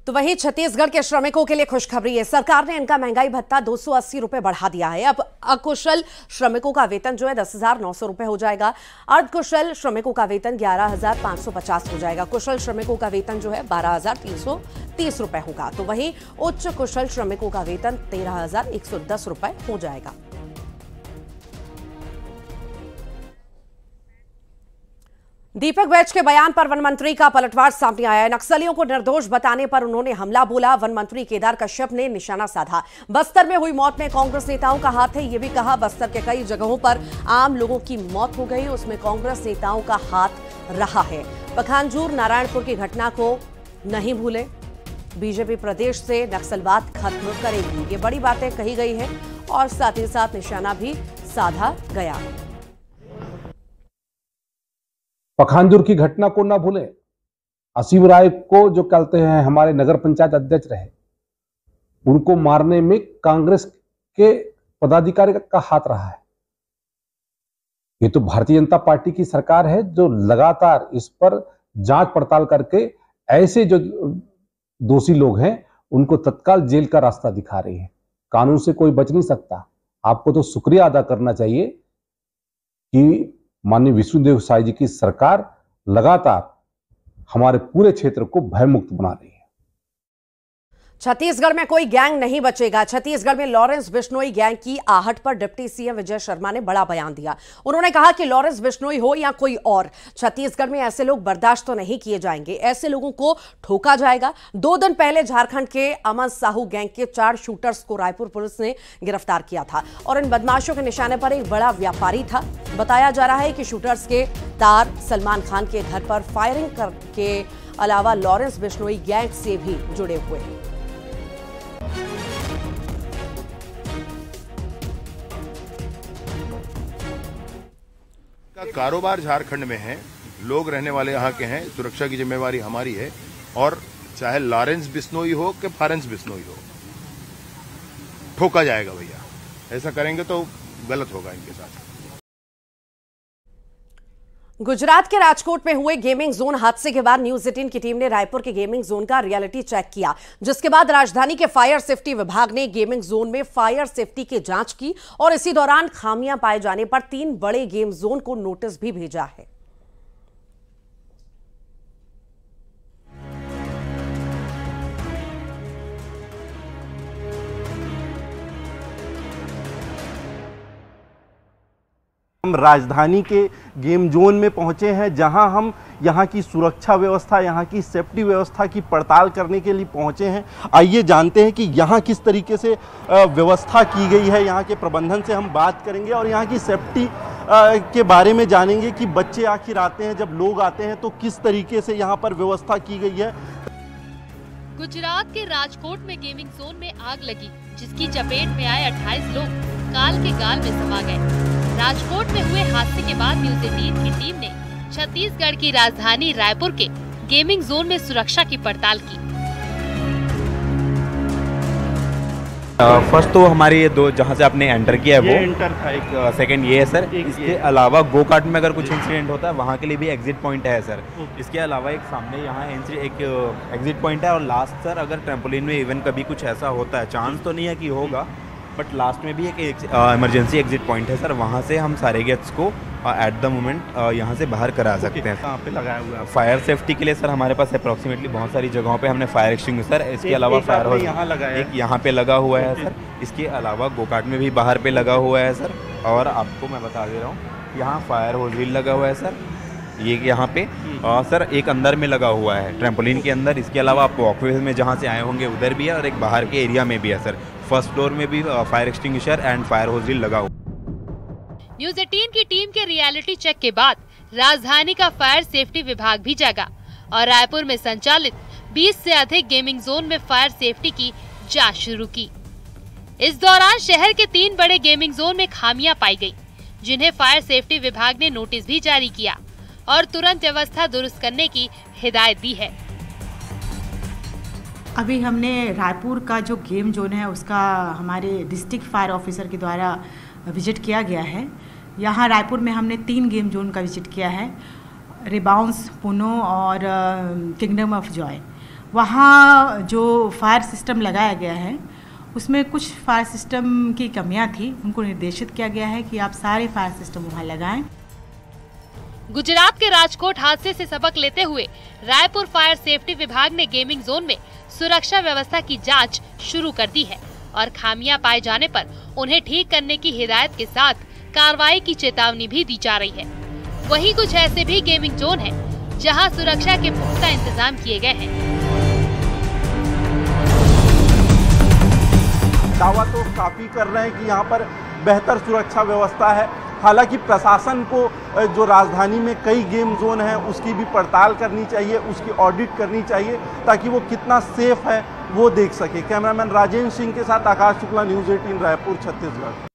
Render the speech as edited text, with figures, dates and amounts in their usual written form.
तो वहीं छत्तीसगढ़ के श्रमिकों के लिए खुशखबरी है। सरकार ने इनका महंगाई भत्ता 280 रुपए बढ़ा दिया है। अब अकुशल श्रमिकों का वेतन जो है 10,900 रुपए हो जाएगा। अर्धकुशल श्रमिकों का वेतन 11,550 हो जाएगा। कुशल श्रमिकों का वेतन जो है 12,330 रुपए होगा। तो वहीं उच्च कुशल श्रमिकों का वेतन 13,110 रुपए हो जाएगा। दीपक बैज के बयान पर वन मंत्री का पलटवार सामने आया है। नक्सलियों को निर्दोष बताने पर उन्होंने हमला बोला। वन मंत्री केदार कश्यप ने निशाना साधा। बस्तर में हुई मौत में कांग्रेस नेताओं का हाथ है, यह भी कहा। बस्तर के कई जगहों पर आम लोगों की मौत हो गई, उसमें कांग्रेस नेताओं का हाथ रहा है। पखांजूर नारायणपुर की घटना को नहीं भूले। बीजेपी प्रदेश से नक्सलवाद खत्म करेगी, ये बड़ी बातें कही गई है और साथ ही साथ निशाना भी साधा गया। पखांजूर की घटना को ना भूलें। असीम राय को जो कहते हैं हमारे नगर पंचायत अध्यक्ष रहे, उनको मारने में कांग्रेस के पदाधिकारी का हाथ रहा है। ये तो भारतीय जनता पार्टी की सरकार है जो लगातार इस पर जांच पड़ताल करके ऐसे जो दोषी लोग हैं उनको तत्काल जेल का रास्ता दिखा रही है। कानून से कोई बच नहीं सकता। आपको तो शुक्रिया अदा करना चाहिए कि माननीय विष्णुदेव साय जी की सरकार लगातार हमारे पूरे क्षेत्र को भयमुक्त बना रही है। छत्तीसगढ़ में कोई गैंग नहीं बचेगा। छत्तीसगढ़ में लॉरेंस बिश्नोई गैंग की आहट पर डिप्टी सीएम विजय शर्मा ने बड़ा बयान दिया। उन्होंने कहा कि लॉरेंस बिश्नोई हो या कोई और, छत्तीसगढ़ में ऐसे लोग बर्दाश्त तो नहीं किए जाएंगे। ऐसे लोगों को ठोका जाएगा। 2 दिन पहले झारखंड के अमन साहू गैंग के 4 शूटर्स को रायपुर पुलिस ने गिरफ्तार किया था और इन बदमाशों के निशाने पर एक बड़ा व्यापारी था। बताया जा रहा है कि शूटर्स के तार सलमान खान के घर पर फायरिंग के अलावा लॉरेंस बिश्नोई गैंग से भी जुड़े हुए हैं। का कारोबार झारखंड में है, लोग रहने वाले यहाँ के हैं, सुरक्षा की जिम्मेवारी हमारी है। और चाहे लॉरेंस बिश्नोई हो कि फारेंस बिश्नोई हो, ठोका जाएगा भैया। ऐसा करेंगे तो गलत होगा इनके साथ। गुजरात के राजकोट में हुए गेमिंग जोन हादसे के बाद न्यूज 18 की टीम ने रायपुर के गेमिंग जोन का रियलिटी चेक किया, जिसके बाद राजधानी के फायर सेफ्टी विभाग ने गेमिंग जोन में फायर सेफ्टी की जांच की और इसी दौरान खामियां पाए जाने पर 3 बड़े गेम जोन को नोटिस भी भेजा है। हम राजधानी के गेम जोन में पहुंचे हैं, जहां हम यहां की सुरक्षा व्यवस्था, यहां की सेफ्टी व्यवस्था की पड़ताल करने के लिए पहुंचे हैं। आइए जानते हैं कि यहां किस तरीके से व्यवस्था की गई है। यहां के प्रबंधन से हम बात करेंगे और यहां की सेफ्टी के बारे में जानेंगे कि बच्चे आखिर आते हैं, जब लोग आते हैं तो किस तरीके से यहां पर व्यवस्था की गई है। गुजरात के राजकोट में गेमिंग जोन में आग लगी, जिसकी चपेट में आए 28 लोग काल के गाल में समा गए। राजकोट में हुए हादसे के बाद न्यूज 18 की टीम ने छत्तीसगढ़ की राजधानी रायपुर के गेमिंग जोन में सुरक्षा की पड़ताल की। फर्स्ट तो हमारी ये 2 जहाँ से आपने एंटर किया है वो एंटर था, एक सेकंड ये है सर। इसके अलावा गो कार्ट में अगर कुछ इंसिडेंट होता है वहाँ के लिए भी एग्जिट पॉइंट है सर। इसके अलावा एक सामने यहाँ एक एग्जिट पॉइंट है और लास्ट सर अगर ट्रैम्पोलिन में इवन कभी कुछ ऐसा होता है, चांस तो नहीं है कि होगा, बट लास्ट में भी एक इमरजेंसी एग्जिट पॉइंट है सर। वहाँ से हम सारे गेट्स को एट द मोमेंट यहाँ से बाहर करा सकते हैं। कहाँ पे लगाया हुआ है? फायर सेफ्टी के लिए सर हमारे पास अप्रॉक्सीमेटली बहुत सारी जगहों पे हमने फायर एक्सटिंग्विशर, इसके अलावा फायर हाउस यहाँ लगाया, एक यहाँ पे लगा हुआ है सर। इसके अलावा गोकार्ट में भी बाहर पे लगा हुआ है सर। और आपको मैं बता दे रहा हूँ, यहाँ फायर होल व्हील लगा हुआ है सर, ये यहाँ पे सर एक अंदर में लगा हुआ है ट्रैम्पोलिन के अंदर। इसके अलावा आप वॉकवे में जहाँ से आए होंगे उधर भी है और एक बाहर के एरिया में भी है सर। फर्स्ट फ्लोर में भी fire extinguisher and fire hose reel लगा हुआ। न्यूज 18 की टीम के रियलिटी चेक के बाद राजधानी का फायर सेफ्टी विभाग भी जागा और रायपुर में संचालित 20 से अधिक गेमिंग जोन में फायर सेफ्टी की जांच शुरू की। इस दौरान शहर के 3 बड़े गेमिंग जोन में खामियां पाई गई, जिन्हें फायर सेफ्टी विभाग ने नोटिस भी जारी किया और तुरंत व्यवस्था दुरुस्त करने की हिदायत दी है। अभी हमने रायपुर का जो गेम जोन है उसका हमारे डिस्ट्रिक्ट फायर ऑफिसर के द्वारा विजिट किया गया है। यहाँ रायपुर में हमने 3 गेम जोन का विजिट किया है, रिबाउंस, पुनो और किंगडम ऑफ जॉय। वहाँ जो फायर सिस्टम लगाया गया है उसमें कुछ फायर सिस्टम की कमियां थी, उनको निर्देशित किया गया है कि आप सारे फायर सिस्टम वहाँ लगाएं। गुजरात के राजकोट हादसे से सबक लेते हुए रायपुर फायर सेफ्टी विभाग ने गेमिंग जोन में सुरक्षा व्यवस्था की जांच शुरू कर दी है और खामियां पाए जाने पर उन्हें ठीक करने की हिदायत के साथ कार्रवाई की चेतावनी भी दी जा रही है। वहीं कुछ ऐसे भी गेमिंग जोन हैं जहां सुरक्षा के पुख्ता इंतजाम किए गए हैं। दावा तो काफ़ी कर रहे हैं कि यहाँ पर बेहतर सुरक्षा व्यवस्था है। हालांकि प्रशासन को जो राजधानी में कई गेम जोन हैं उसकी भी पड़ताल करनी चाहिए, उसकी ऑडिट करनी चाहिए ताकि वो कितना सेफ है वो देख सके। कैमरामैन राजेंद्र सिंह के साथ आकाश शुक्ला, न्यूज़ 18 रायपुर, छत्तीसगढ़।